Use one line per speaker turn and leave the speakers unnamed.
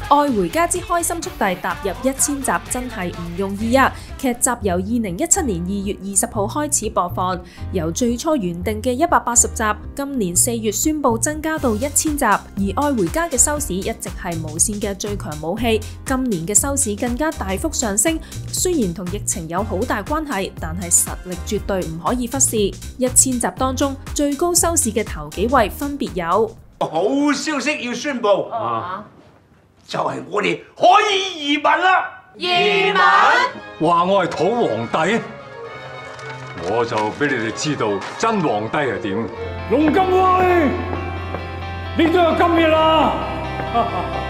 愛回家之開心速遞踏入1000集真係唔容易啊！劇集由2017年2月20號開始播放，由最初原定嘅180集，今年4月宣布增加到1000集。而愛回家嘅收視一直係無線嘅最強武器，今年嘅收視更加大幅上升。雖然同疫情有好大關係，但係實力絕對唔可以忽視。1000集當中最高收視嘅頭幾位分別有。
好消息要宣布就係我哋可以移民啦！
移民？
話我係土皇帝，我就俾你哋知道真皇帝係點。
龍金威，呢都有今日啦！